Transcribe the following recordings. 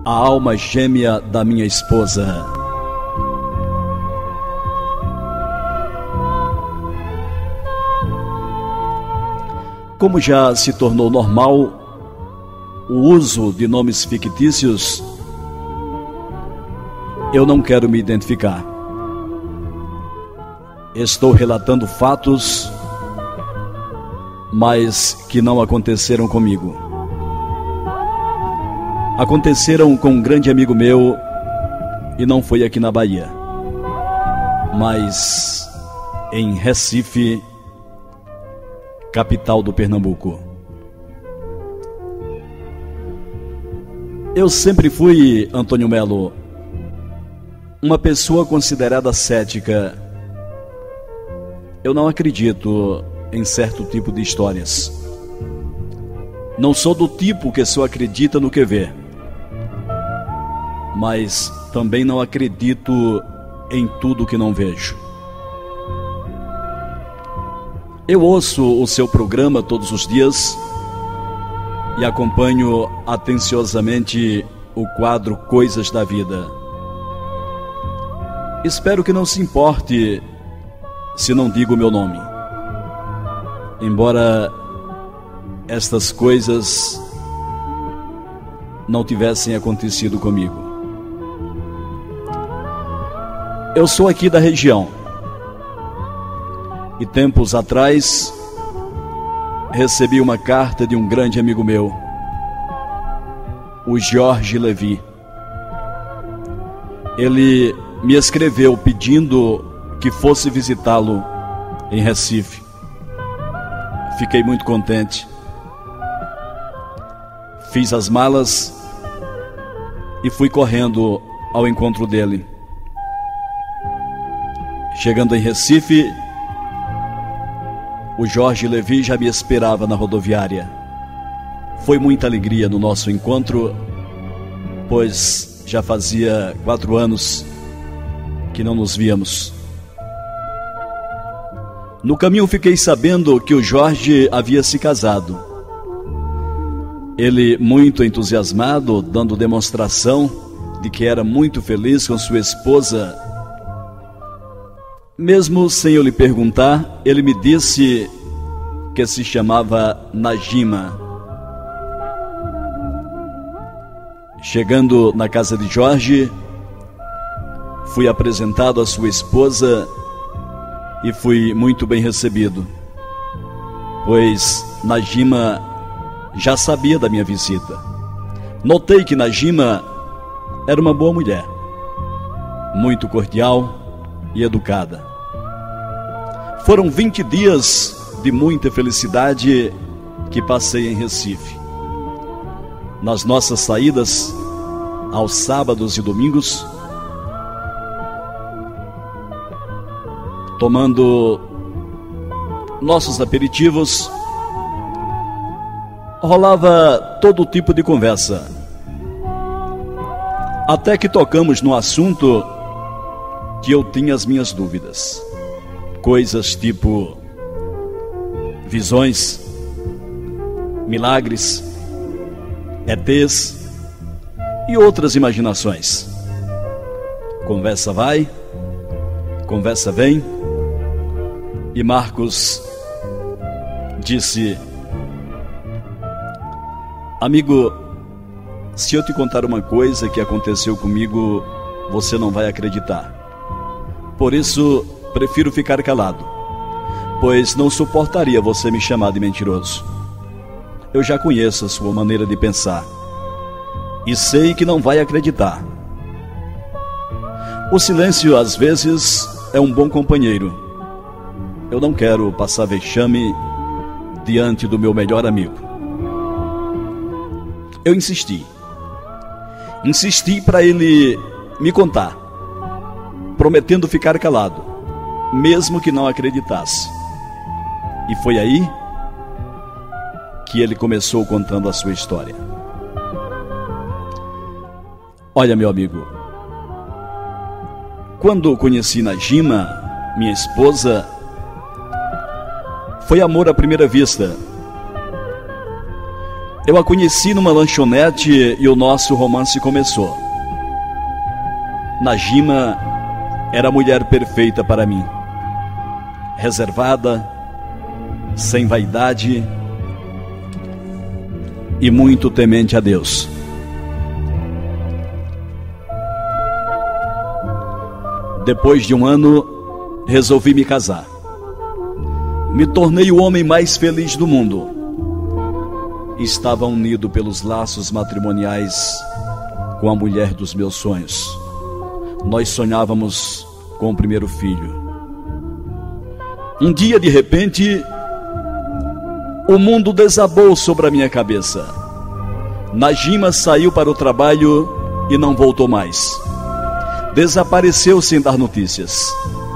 a alma gêmea da minha esposa. Como já se tornou normal o uso de nomes fictícios, eu não quero me identificar. Estou relatando fatos, mas que não aconteceram comigo. Aconteceram com um grande amigo meu, e não foi aqui na Bahia, mas em Recife, capital do Pernambuco. Eu sempre fui, Antônio Melo, uma pessoa considerada cética. Eu não acredito em certo tipo de histórias. Não sou do tipo que só acredita no que vê, mas também não acredito em tudo que não vejo. Eu ouço o seu programa todos os dias e acompanho atenciosamente o quadro Coisas da Vida. Espero que não se importe se não digo o meu nome, embora estas coisas não tivessem acontecido comigo. Eu sou aqui da região e tempos atrás recebi uma carta de um grande amigo meu, o Jorge Levi. Ele me escreveu pedindo que fosse visitá-lo em Recife. Fiquei muito contente. Fiz as malas e fui correndo ao encontro dele. Chegando em Recife, o Jorge Levi já me esperava na rodoviária. Foi muita alegria no nosso encontro, pois já fazia 4 anos que não nos víamos. No caminho fiquei sabendo que o Jorge havia se casado. Ele, muito entusiasmado, dando demonstração de que era muito feliz com sua esposa, mesmo sem eu lhe perguntar, ele me disse que se chamava Najima. Chegando na casa de Jorge, fui apresentado à sua esposa e fui muito bem recebido, pois Najima já sabia da minha visita. Notei que Najima era uma boa mulher, muito cordial e educada. Foram 20 dias de muita felicidade que passei em Recife. Nas nossas saídas, aos sábados e domingos, tomando nossos aperitivos, rolava todo tipo de conversa. Até que tocamos no assunto que eu tinha as minhas dúvidas. Coisas tipo visões, milagres, ETs e outras imaginações. Conversa vai, conversa vem, e Marcos disse: amigo, se eu te contar uma coisa que aconteceu comigo, você não vai acreditar. Por isso, prefiro ficar calado, pois não suportaria você me chamar de mentiroso. Eu já conheço a sua maneira de pensar e sei que não vai acreditar. O silêncio, às vezes, é um bom companheiro. Eu não quero passar vexame diante do meu melhor amigo. Eu insisti para ele me contar, prometendo ficar calado, mesmo que não acreditasse. E foi aí que ele começou contando a sua história. Olha, meu amigo, quando conheci Najima, minha esposa, foi amor à primeira vista. Eu a conheci numa lanchonete e o nosso romance começou. Najima era a mulher perfeita para mim. Reservada, sem vaidade e muito temente a Deus. Depois de um ano, resolvi me casar. Me tornei o homem mais feliz do mundo. Estava unido pelos laços matrimoniais com a mulher dos meus sonhos. Nós sonhávamos com o primeiro filho. Um dia, de repente, o mundo desabou sobre a minha cabeça. Najima saiu para o trabalho e não voltou mais. Desapareceu sem dar notícias.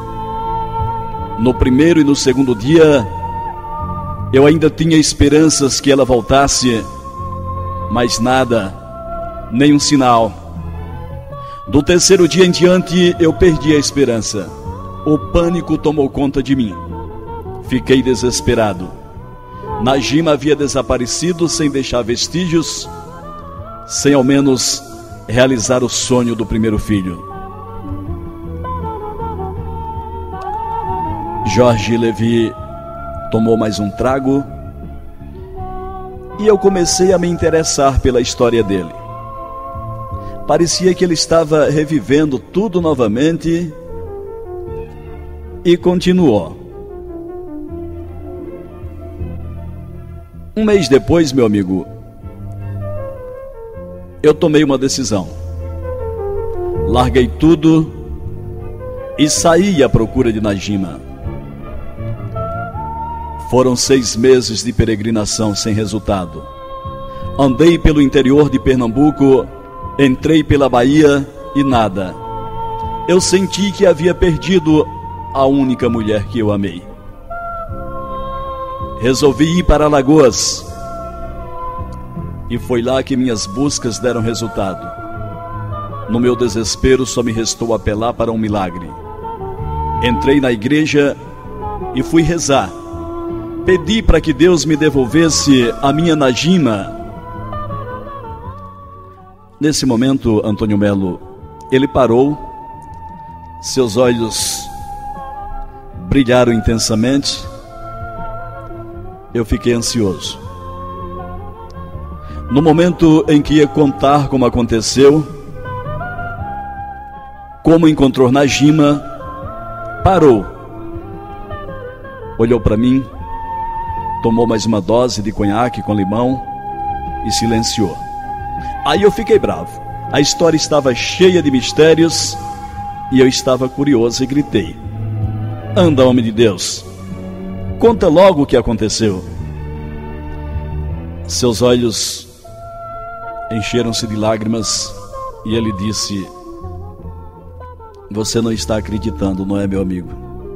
No primeiro e no segundo dia, eu ainda tinha esperanças que ela voltasse, mas nada, nem um sinal. Do terceiro dia em diante, eu perdi a esperança. O pânico tomou conta de mim. Fiquei desesperado. Najima havia desaparecido sem deixar vestígios, sem ao menos realizar o sonho do primeiro filho. Jorge Levi tomou mais um trago e eu comecei a me interessar pela história dele. Parecia que ele estava revivendo tudo novamente e continuou. Um mês depois, meu amigo, eu tomei uma decisão. Larguei tudo e saí à procura de Najima. Foram 6 meses de peregrinação sem resultado. Andei pelo interior de Pernambuco, entrei pela Bahia e nada. Eu senti que havia perdido a única mulher que eu amei. Resolvi ir para Alagoas. E foi lá que minhas buscas deram resultado. No meu desespero, só me restou apelar para um milagre. Entrei na igreja e fui rezar. Pedi para que Deus me devolvesse a minha Najima. Nesse momento, Antônio Melo, ele parou, seus olhos brilharam intensamente. Eu fiquei ansioso. No momento em que ia contar como aconteceu, como encontrou Najima, parou, olhou para mim, tomou mais uma dose de conhaque com limão e silenciou. Aí eu fiquei bravo. A história estava cheia de mistérios e eu estava curioso e gritei: anda, homem de Deus, conta logo o que aconteceu. Seus olhos encheram-se de lágrimas e ele disse: você não está acreditando, não é, meu amigo?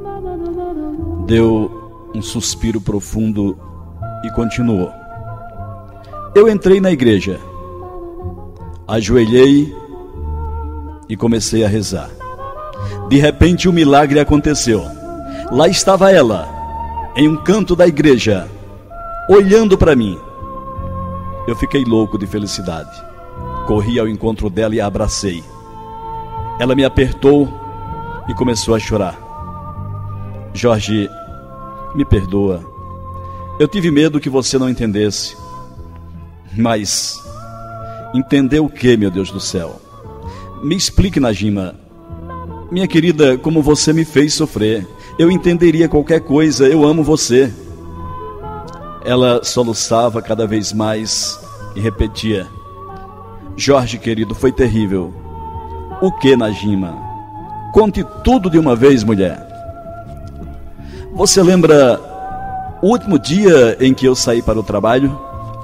Deu um suspiro profundo e continuou. Eu entrei na igreja, ajoelhei e comecei a rezar. De repente, um milagre aconteceu. Lá estava ela, em um canto da igreja, olhando para mim. Eu fiquei louco de felicidade. Corri ao encontro dela e a abracei. Ela me apertou e começou a chorar. Jorge, me perdoa. Eu tive medo que você não entendesse. Mas entender o que, meu Deus do céu? Me explique, Najima. Minha querida, como você me fez sofrer. Eu entenderia qualquer coisa, eu amo você. Ela soluçava cada vez mais e repetia: Jorge, querido, foi terrível. O que, Najima? Conte tudo de uma vez, mulher. Você lembra o último dia em que eu saí para o trabalho?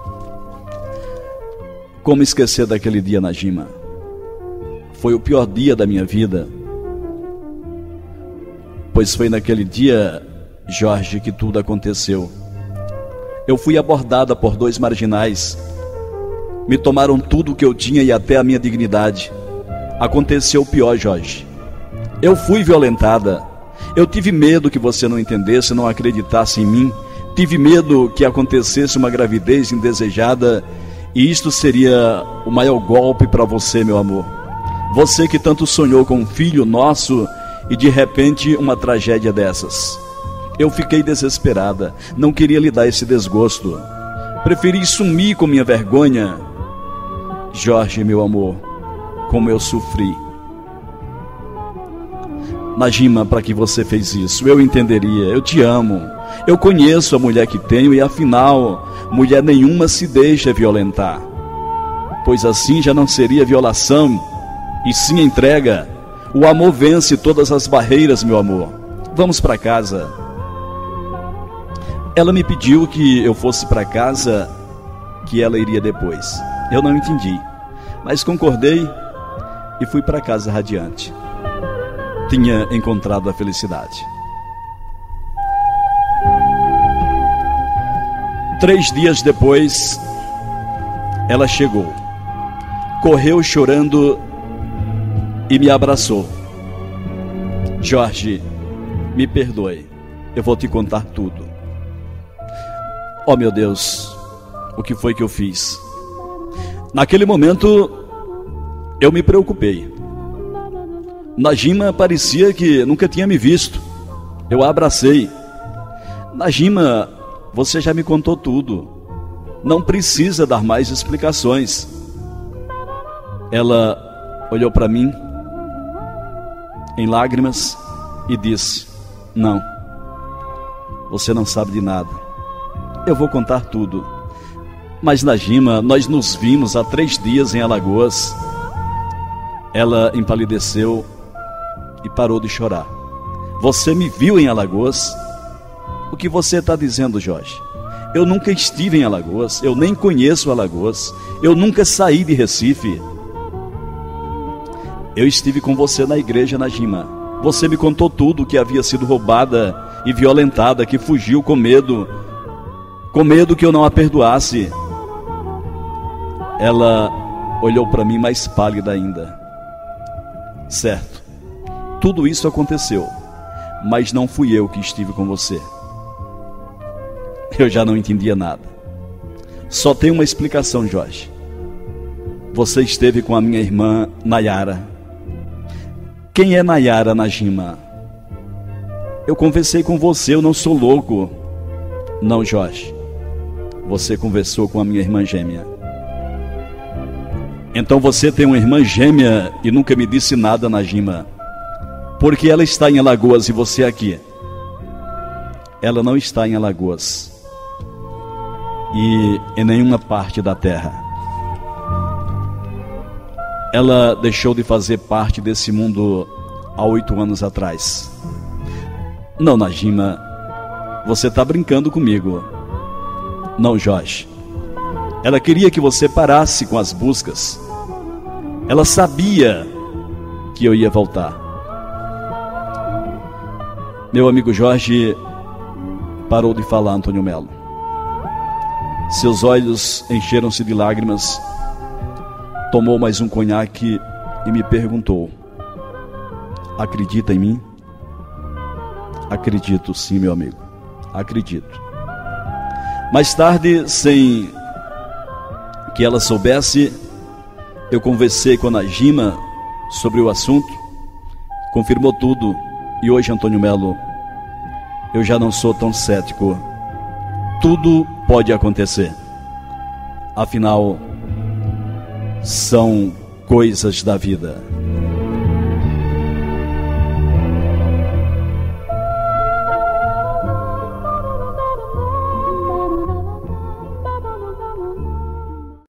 Como esquecer daquele dia, Najima? Foi o pior dia da minha vida. Pois foi naquele dia, Jorge, que tudo aconteceu. Eu fui abordada por 2 marginais. Me tomaram tudo o que eu tinha e até a minha dignidade. Aconteceu o pior, Jorge. Eu fui violentada. Eu tive medo que você não entendesse, não acreditasse em mim. Tive medo que acontecesse uma gravidez indesejada e isto seria o maior golpe para você, meu amor. Você que tanto sonhou com um filho nosso e de repente uma tragédia dessas. Eu fiquei desesperada, não queria lhe dar esse desgosto. Preferi sumir com minha vergonha. Jorge, meu amor, como eu sofri. Najima, para que você fez isso? Eu entenderia, eu te amo. Eu conheço a mulher que tenho e afinal, mulher nenhuma se deixa violentar. Pois assim já não seria violação, e sim entrega. O amor vence todas as barreiras, meu amor. Vamos para casa. Ela me pediu que eu fosse para casa, que ela iria depois. Eu não entendi, mas concordei e fui para casa radiante. Tinha encontrado a felicidade. 3 dias depois, ela chegou, correu chorando e me abraçou. Jorge, me perdoe, eu vou te contar tudo. Oh meu Deus, o que foi que eu fiz? Naquele momento, eu me preocupei. Najima parecia que nunca tinha me visto. Eu a abracei. Najima, você já me contou tudo. Não precisa dar mais explicações. Ela olhou para mim em lágrimas e disse: não, você não sabe de nada. Eu vou contar tudo. Mas Najima, nós nos vimos há 3 dias em Alagoas. Ela empalideceu e parou de chorar. Você me viu em Alagoas? O que você está dizendo, Jorge? Eu nunca estive em Alagoas, eu nem conheço Alagoas, eu nunca saí de Recife. Eu estive com você na igreja, Najima. Você me contou tudo, que havia sido roubada e violentada, que fugiu com medo que eu não a perdoasse. Ela olhou para mim mais pálida ainda. Certo, tudo isso aconteceu, mas não fui eu que estive com você. Eu já não entendia nada. Só tem uma explicação, Jorge. Você esteve com a minha irmã Nayara. Quem é Nayara, Najima? Eu conversei com você, eu não sou louco. Não, Jorge. Você conversou com a minha irmã gêmea. Então você tem uma irmã gêmea e nunca me disse nada, Najima. Porque ela está em Alagoas e você aqui. Ela não está em Alagoas e em nenhuma parte da terra. Ela deixou de fazer parte desse mundo há 8 anos atrás. Não, Najima, você está brincando comigo. Não, Jorge. Ela queria que você parasse com as buscas. Ela sabia que eu ia voltar. Meu amigo Jorge parou de falar, Antônio Melo. Seus olhos encheram-se de lágrimas. Tomou mais um conhaque e me perguntou: acredita em mim? Acredito sim, meu amigo. Acredito. Mais tarde, sem que ela soubesse, eu conversei com a Najima sobre o assunto, confirmou tudo, e hoje, Antônio Melo, eu já não sou tão cético. Tudo pode acontecer. Afinal, são coisas da vida.